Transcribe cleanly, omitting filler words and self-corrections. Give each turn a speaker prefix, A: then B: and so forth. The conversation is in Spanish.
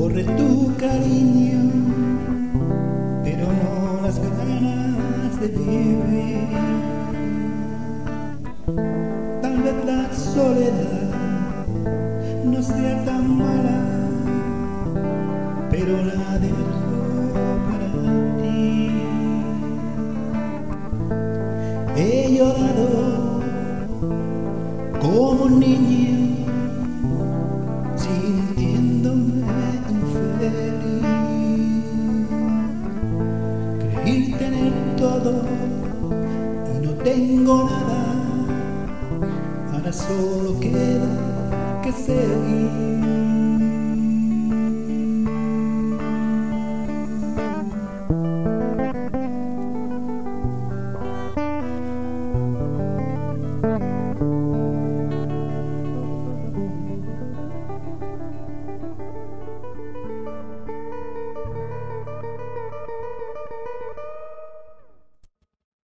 A: corre tu cariño, pero no las ganas de vivir. Tal vez la soledad no sea tan mala, pero la dejo para ti. He llorado como un niño, sintiéndome infeliz. Creí tener todo y no tengo nada, ahora solo queda que seguir.